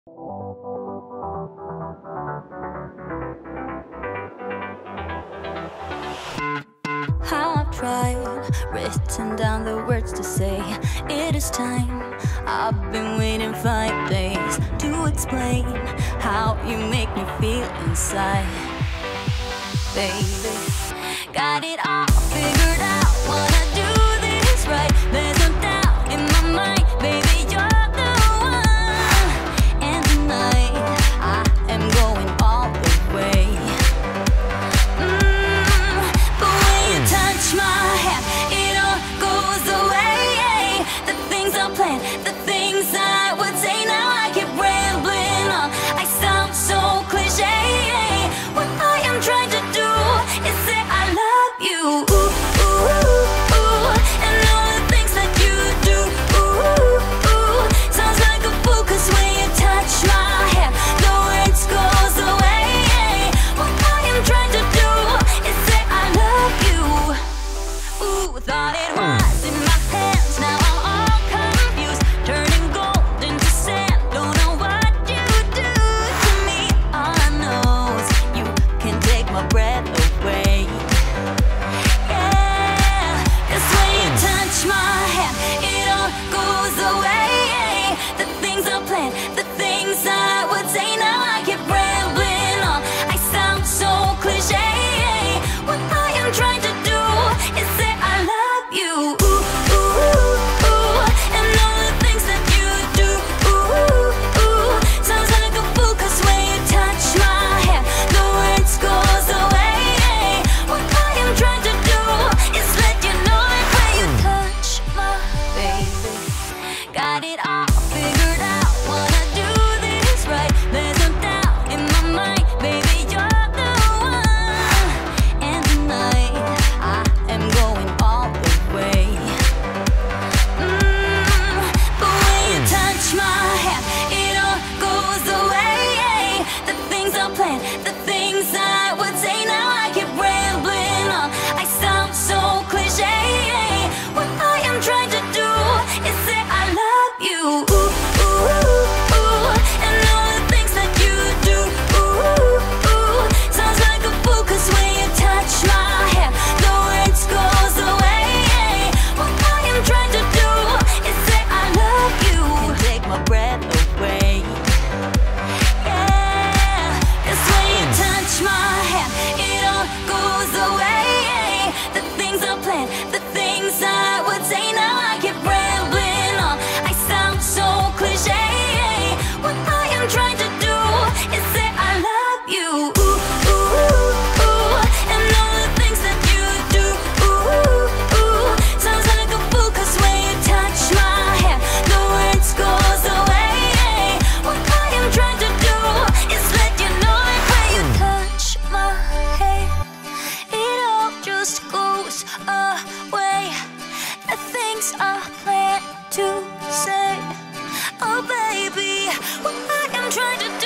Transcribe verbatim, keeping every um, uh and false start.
I've tried, written down the words to say it is time. I've been waiting five days to explain how you make me feel inside. Baby, got it all figured out, wanna do this right. There's no doubt in my mind, baby, you're the one. And tonight, I am going all the way. Mm, but when you touch my hand, it all goes away. The things I planned, the things I would say, now I keep rambling on. I sound so cliche. What I am trying to do is say I love you. Ooh, ooh, ooh, ooh. And all the things that you do. Ooh, ooh. Sounds like a fool, 'cause when you touch my hand, the words goes away. What I am trying to do is say I love you. Ooh, thought it was in my hands, now I'm all confused, turning gold into sand. Don't know what you do to me. All I know is you can take my breath away. Yeah, 'cause when you touch my hand, it all goes away. The things I planned, the things I would say, now I keep rambling on. I sound so cliche. What I am trying to do is say I love you. Ooh, ooh, ooh. And all the things that you do. Ooh, ooh. Sounds like a fool, 'cause when you touch my hand, the words goes away. What I am trying to do is let you know it when you touch my baby. Got it all figured out, wanna do this right. There's no doubt in my mind, baby, you're the one. And tonight, I am going all the way. Mm, but when you touch my hand, it all goes away. The things I planned, the things I would say, now I keep rambling on. I sound so cliche. What I am trying to do is say I love you. Ooh, ooh, ooh. And all the things that you do. Ooh, ooh. Sounds like a fool, 'cause when you touch my hand, the words goes away. What I am trying to do is say I love you. You take my breath away. Yeah, 'cause when you touch my hand, it all goes away. The things I planned, the things I would say, now I keep rambling on. I sound so cliche. What I am trying to do is say I love you. Ooh, ooh, ooh. And all the things that you do. Ooh, ooh. Sounds like a fool, 'cause when you touch my hand, the words goes away. What I am trying to do is let you know it when you touch my hand. It all just goes away. The things I plan to say. Oh baby, what I am trying to do